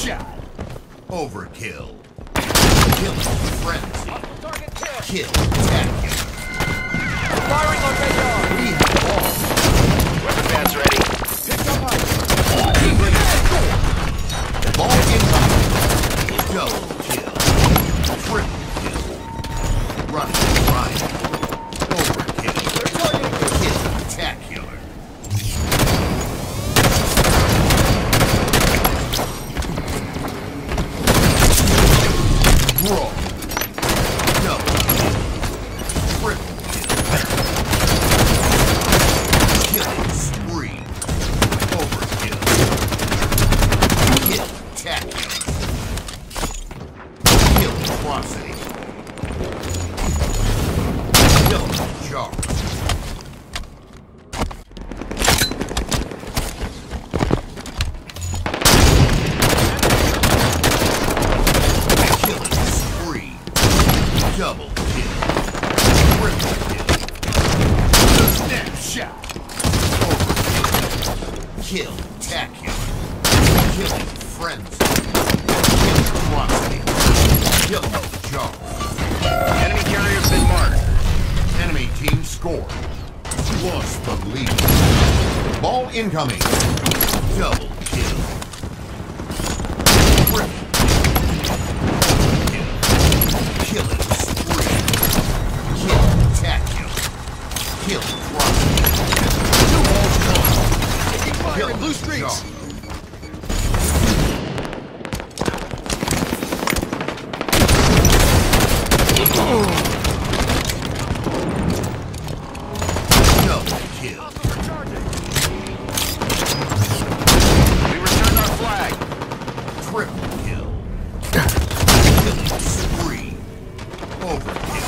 Snapshot. Overkill. Kill frenzy. Kill tacular. Firing on radar. We have all. Weapon pads ready. Pick up my... Ball incoming. Double kill. Triple kill. Running right. Overkill. Kill tacular. Brawl. Double kill. Triple kill. Killing spree. Overkill. Kill tacular. Kill atrocity. Kill jar. Killing spree. Double kill. Triple kill. Snapshot. Overkill. Kill tacular. Killing frenzy. Kill atrocity. Kill jar. Enemy carrier's been marked. Enemy team scored. Lost the lead. Ball incoming. Double kill. Triple kill. Killing spree. Kill tacular. Kill property. Two balls gone. Taking fire Kill in blue streaks. jar. Double kill. We returned our flag. Triple kill. Killing spree. Overkill.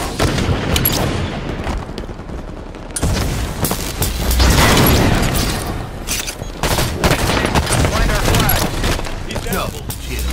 Find our flag. Double kill.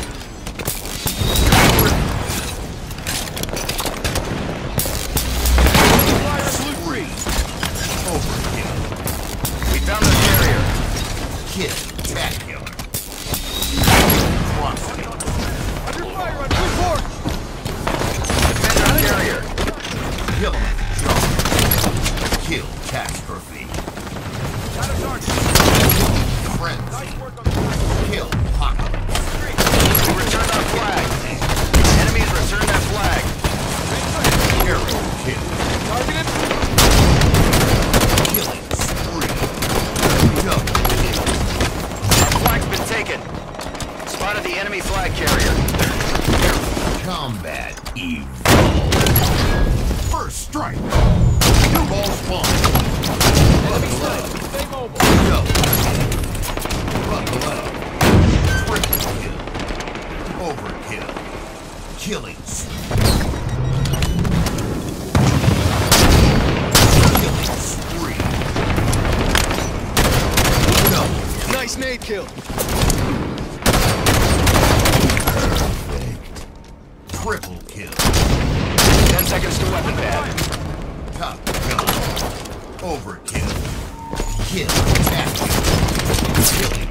Spree. Overkill. We found the carrier. Kill tacular. Atrocity. Under fire on blue porch. Defend our carrier. Kill jar. Kill catastrophe. Got a target. Friends. Nice work on the flag. Kill apocalypse. We returned our flag. Enemies returned that flag. Hero kill. Targeted. Killing spree. Double kill. Our flag's been taken. Spotted the enemy flag carrier. Combat evolved. First strike. New ball spawn. Buckle up. Stay mobile. Double kill. Buckle up. Triple kill. Overkill. Killing spree. Killing spree. Double kill. Nice nade kill. Perfect. Triple kill. 10 seconds to weapon pad. Top gun. Overkill. Kill tacular. Killing.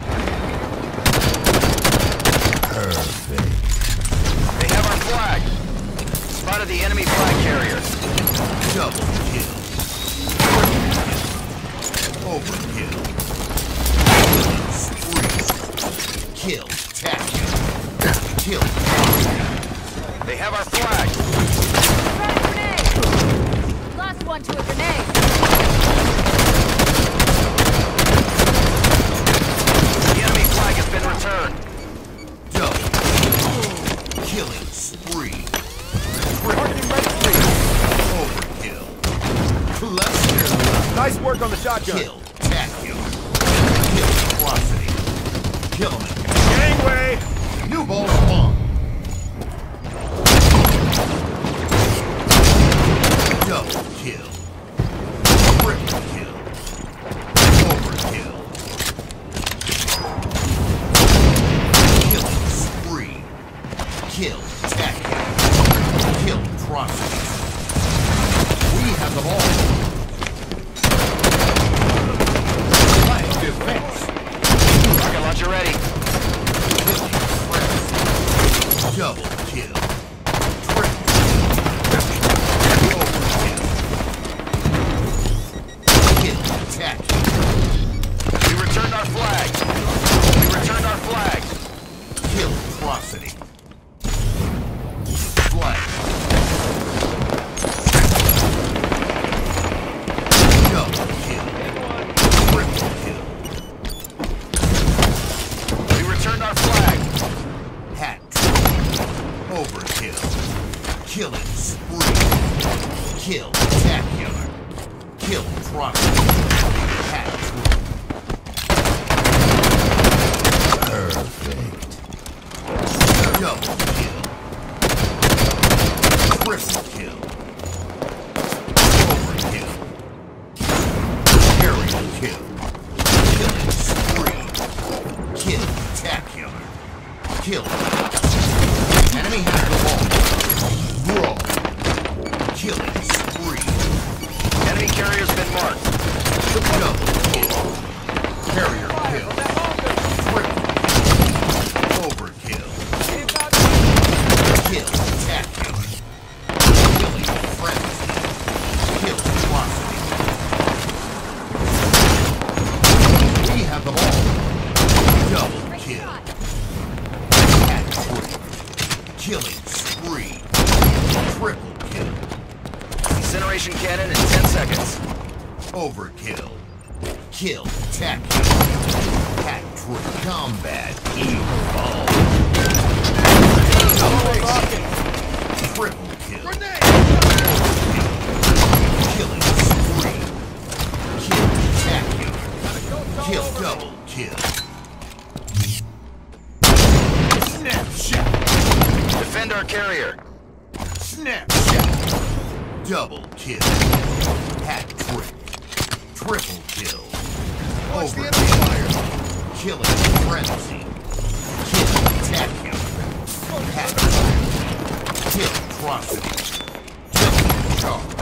Perfect. They have our flag. Spotted the enemy flag carrier. Double kill. Triple kill. Overkill. Killing spree. Kill tacular. Kill property. They have our flag. Grenade! Last one to a grenade. The enemy flag has been returned. Double. Killing spree. Targeting red streak. Overkill. Cluster. Nice work on the shotgun. Kill tacular. Kill atrocity. Kill him. Gangway. New ball spawn. Double kill. Triple kill. Overkill. Killing spree. Kill tacular. Kill atrocity. We have the ball. Flag defense. Rocket launcher ready. Killing spree. Kill spectacular. Kill atrocity. Hat trick. Perfect. Double kill. Triple kill. Overkill. Aerial kill. Killing spree. Kill spectacular. Kill. Enemy has the ball. Brawl. Killing spree. Enemy carrier's been marked. Double kill. Carrier kill. Triple kill. Overkill. Kill spectacular. Killing frenzy. Kill atrocity. We have the ball. Double kill. Hat trick. Killing spree. Triple kill. Incineration cannon in 10 seconds. Overkill. Kill spectacular. Hat trick. Combat evolve. Triple kill. Overkill. Killing spree. Kill spectacular. Kill double kill. Snapshot. Defend our carrier. Snapshot. Double kill. Hat trick. Triple kill. Overkill. Killing frenzy. Kill spectacular. Hat trick. Kill atrocity. Killing charge.